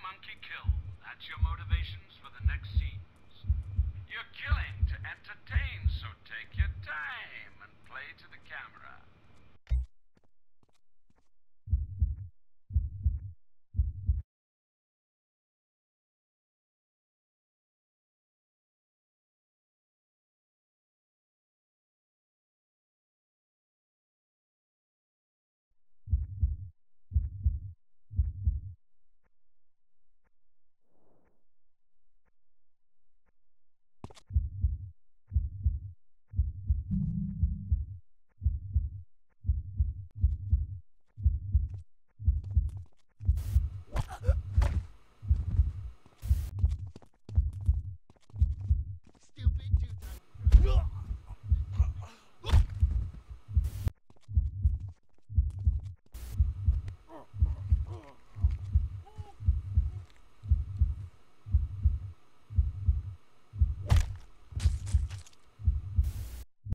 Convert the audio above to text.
monkey kill. That's your motivations for the next scenes. You're killing to entertain, so take your time and play to the camera. Stupid.